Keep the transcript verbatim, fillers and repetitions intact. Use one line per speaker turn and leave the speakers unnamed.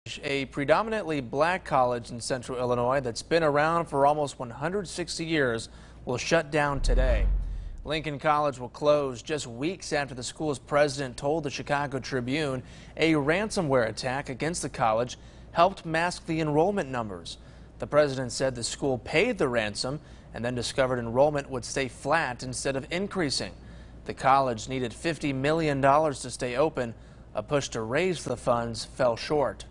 A predominantly black college in central Illinois that's been around for almost one hundred sixty years will shut down today. Lincoln College will close just weeks after the school's president told the Chicago Tribune a ransomware attack against the college helped mask the enrollment numbers. The president said the school paid the ransom and then discovered enrollment would stay flat instead of increasing. The college needed fifty million dollars to stay open. A push to raise the funds fell short.